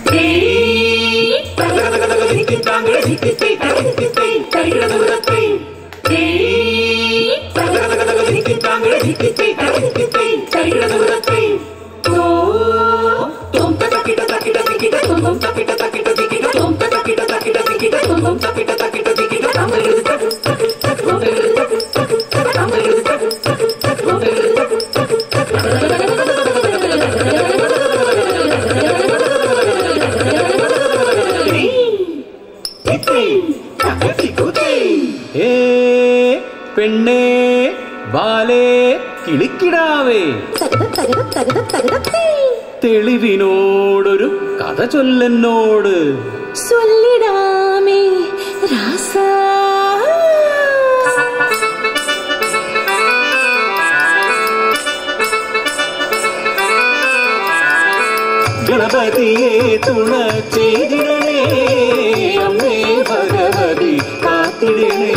പെണ്ണേ ബാലേ കിളിക്കിടാവേ തെളിവിനോടൊരു കഥ ചൊല്ലെന്നോട്. ചൊല്ലിടാമേ രാസാ. ഗണപതിയെ തുണ ചെയ്തിടണേ അമ്മേ ഭഗവതി കാത്തിടണേ.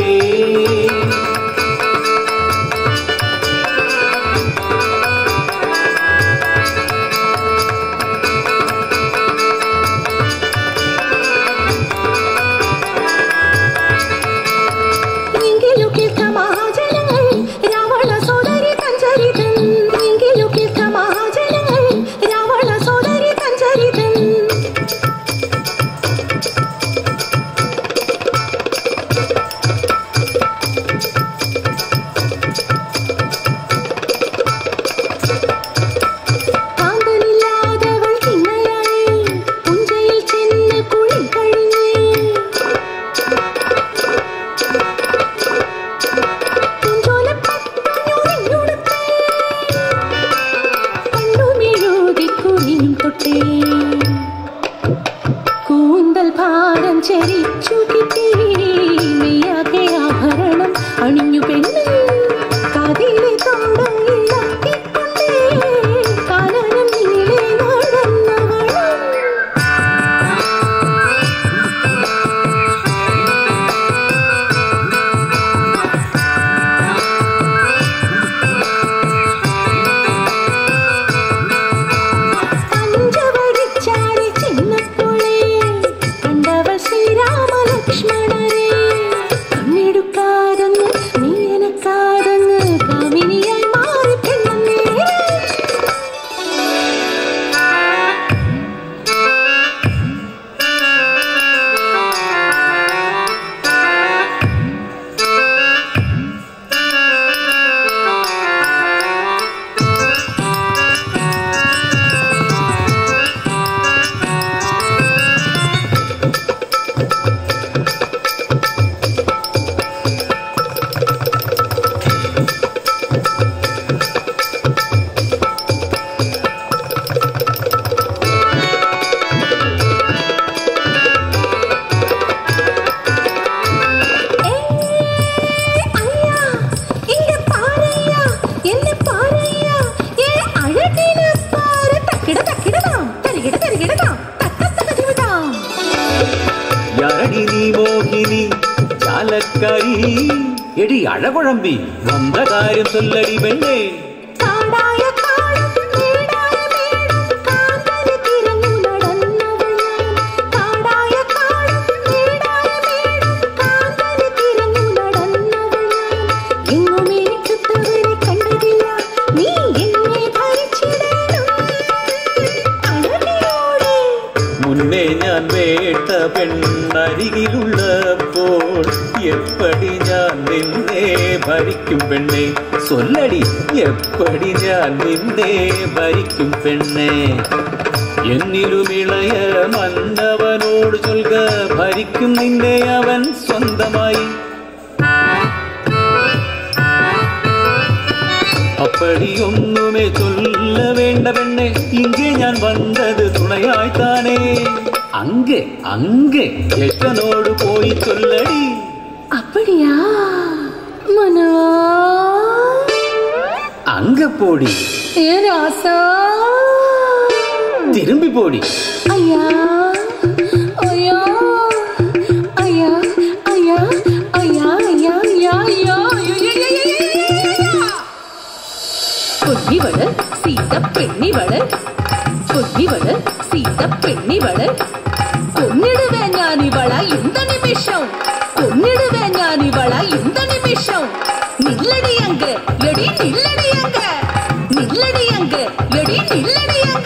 കൂന്തൽ ഭാരം ചരിച്ചു കിട്ടി മെയ്യാകെ ആഭരണം അണിഞ്ഞു പെണ്ണ് കാതിലെ തോടയിലാക്കിക്കൊണ്ടേ കാനനം നീളെ നടന്നവളും. എടി അഴകുഴമ്പി വന്ന കാര്യം ചൊല്ലടി പെണ്ണേ. മുന്നേ ഞാൻ വേട്ട പെണ്ണരികിലുള്ളപ്പോൾ എപ്പടി ഞാൻ നിന്നെ ഭരിക്കും പെണ്ണേ. സൊല്ലടി എപ്പടി ഞാൻ നിന്നെ ഭരിക്കും പെണ്ണേ. എന്നിലും ഇളയ മന്നവനോട് ചൊൽക ഭരിക്കും നിന്നെ അവൻ സ്വന്തമായി. அப்படிയൊന്നുமே சொல்ல வேண்ட பெண்ணே இங்கே ഞാൻ വന്നത് തുണയായിത്താനേ. அங்கே அங்கே எட்டனோடு போய் சொல்லடி. அப்படியா மனவா அங்க போடி. ஏ ராசா திரும்பி போடி. ஐயா ஐயா ஐயா ஐயா ஐயா ஐயா ஐயா പൊന്നിവള് സീത പെണ്ണിവള് ഇവള് സീത പെണ്ണിവള് കൊന്നിടുവേ ഞാനിവള ഇന്ത നിമിഷം കൊന്നിടുവേ ഞാനിവള ഇന്ത നിമിഷം നില്ലടിയങ്ക എടി നില്ലടിയങ്ക നില്ലടിയങ്ക എടി നില്ലടിയങ്ക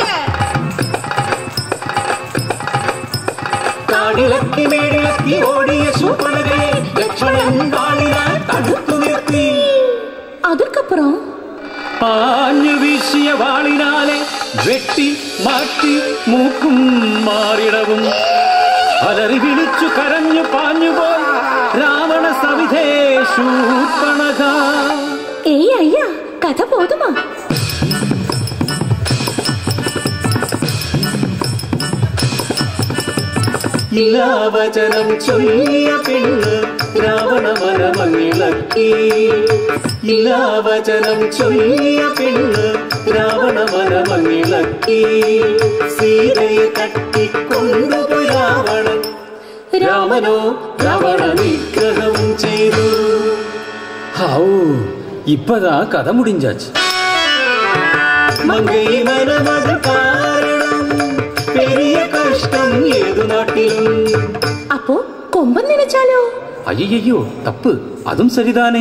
കാടിളക്കി മേടിളക്കി ഓടിയ ശൂർപ്പണഖയെ ലക്ഷ്മണൻ വാളിനാൽ തടുത്തു നിർത്തി. அதுக்கப்புறம் പാഞ്ഞു വീശിയ വാളിനാലെ വെട്ടി മാറ്റി മൂക്കും മാറിടവും അലറി വിളിച്ചു കരഞ്ഞു പാഞ്ഞുപോയി രാവണ സവിധേ ശൂർപ്പണഖ. ഏയ് അയ്യ കഥ പോതുമാ? ഇലാവചനം ചൊല്ലിയ പെണ്ണ് രാവണ മനമങ്ങിളക്കി. ഇലാവചനം ചൊല്ലിയ പെണ്ണ് രാവണ മനമങ്ങിളക്കി. സീതയെ തട്ടിക്കൊണ്ടുപോയി രാവണൻ. രാമനോ രാവണ നിഗ്രഹം ചെയ്തു. ഇപ്പതാ കഥ മുടിഞ്ചാച്ച്. മങ്കൈ മനമത് കാരണം പെരിയ കഷ്ടം ഏതു നാട്ടിലും. അപ്പോ കൊമ്പൻ നിனைச்சாലോ? അയ്യോ തപ്പ്, അതും സരിതാനേ.